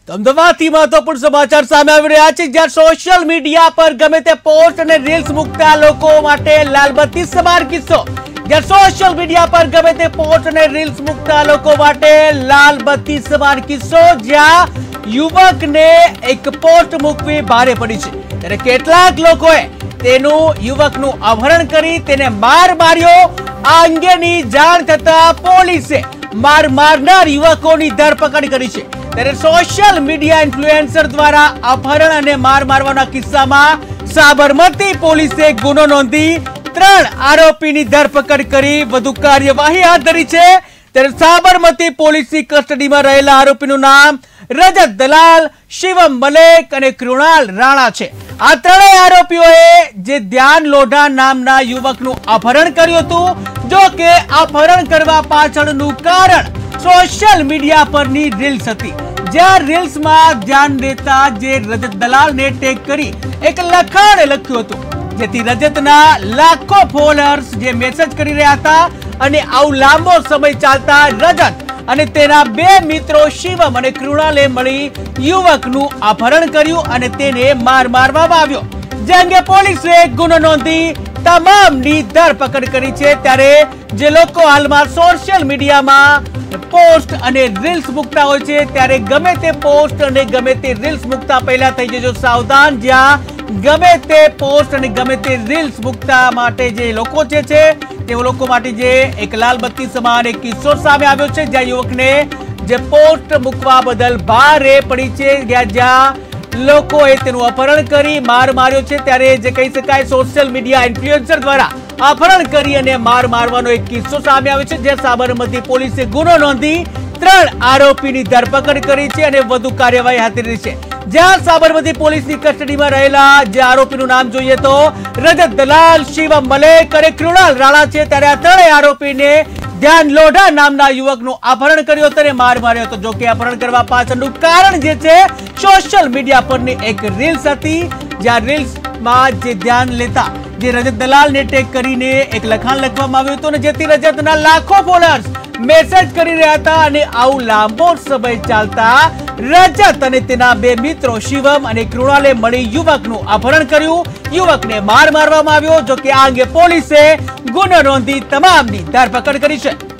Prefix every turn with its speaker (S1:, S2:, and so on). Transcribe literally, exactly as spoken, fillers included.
S1: અમદાવાદથી મહત્વપૂર્ણ સમાચાર સામે આવી રહ્યા છે, જ્યાં સોશિયલ મીડિયા પર ગમે તે પોસ્ટ અને રીલ્સ મૂકતા લોકો માટે લાલબત્તી સમાન કિસ્સો જ્યાં સોશિયલ મીડિયા પર ગમે તે પોસ્ટ અને રીલ્સ મૂકતા લોકો માટે લાલબત્તી સમાન કિસ્સો જ્યાં યુવકને એક પોસ્ટ મૂકવી ભારે પડી છે, ત્યારે કેટલાક લોકોએ તેનું યુવકનું અપહરણ કરી તેને માર માર્યો। આ અંગેની જાણ થતા પોલીસે માર મારનાર યુવકોની ધરપકડ કરી છે। ત્યારે સોશિયલ મીડિયા ઇન્ફ્લુએન્સર દ્વારા અપહરણ અને માર મારવાના કિસ્સામાં સાબરમતી પોલીસે ગુનો નોંધી ત્રણ આરોપીની ધરપકડ કરી વધુ કાર્યવાહી હાથ ધરી છે। ત્યારે સાબરમતી પોલીસની કસ્ટડીમાં રહેલા આરોપીનું નામ રજત દલાલ, શિવમ મલેક અને કૃણાલ રાણા છે। આ ત્રણેય આરોપીઓએ જે ધ્યાન લોઢા નામના યુવકનું અપહરણ કર્યું હતું, જો કે અપહરણ કરવા પાછળનું કારણ સોશિયલ મીડિયા પરની રીલ્સ હતી, જ્યાં રીલ્સમાં ધ્યાન દેતા જે રજત દલાલને ટેગ કરી એક લખાણ લખ્યું હતું, જેથી રજતના લાખો ફોલોઅર્સ જે મેસેજ કરી રહ્યા હતા અને આવું લાંબો સમય ચાલતા રજત અને તેના બે મિત્રો શિવમ અને કૃણાલે મળી યુવકનું અપહરણ કર્યું અને તેને માર મારવામાં આવ્યો, જે અંગે પોલીસે ગુનો નોંધી તમામની ધરપકડ કરી છે। ત્યારે જે લોકો હાલમાં સોશિયલ મીડિયામાં પોસ્ટ અને રીલ્સ મૂકતા હોય છે, ત્યારે ગમે તે પોસ્ટ અને ગમે તે રીલ્સ મૂકતા પહેલા થઈ જજો સાવધાન, જ્યાં ગમે તે પોસ્ટ અને ગમે તે રીલ્સ મૂકતા માટે જે લોકો છે તે લોકો માટે જે એક લાલબત્તી સમાન એક કિસ્સો સામે આવ્યો છે, જ્યાં યુવકને જે પોસ્ટ મૂકવા બદલ ભારે પડી છે, જ્યાં લોકોએ તેનું અપહરણ કરી માર માર્યો છે। ત્યારે જે કહી શકાય સોશિયલ મીડિયા ઇન્ફ્લુએન્સર દ્વારા અપહરણ કરી અને માર મારવાનો એક કિસ્સો સામે આવ્યો છે, જે સાબરમતી પોલીસે ગુનો નોંધી ત્રણ આરોપીની ધરપકડ કરી છે અને વધુ કાર્યવાહી હાથ ધરી છે। જ્યાં સાબરમતી પોલીસની કસ્ટડીમાં રહેલા જે આરોપીનું નામ જોઈએ તો રજત દલાલ, શિવમ મલેક અને કૃણાલ રાણા છે। ત્યારે આ ત્રણેય આરોપીને ધ્યાન લોઢા નામના યુવકનું અપહરણ કર્યું હતું અને માર માર્યો હતો, જો કે અપહરણ કરવા પાછળનું કારણ જે છે સોશિયલ મીડિયા પરની એક રીલ્સ હતી, જ્યાં રીલ્સમાં જે ધ્યાન લેતા જે રજત દલાલને ટેગ કરીને એક લખાણ લખવામાં આવ્યું હતું, જેથી રજતના લાખો ફોલોઅર્સ મેસેજ કરી રહ્યા હતા અને આવું લાંબો સમય ચાલતા રજત અને તેના બે મિત્રો શિવમ અને કૃણાલે મળી યુવકનું અપહરણ કર્યું, યુવકને માર મારવામાં આવ્યો, જો કે આ અંગે પોલીસે ગુનો નોંધી તમામની ધરપકડ કરી છે।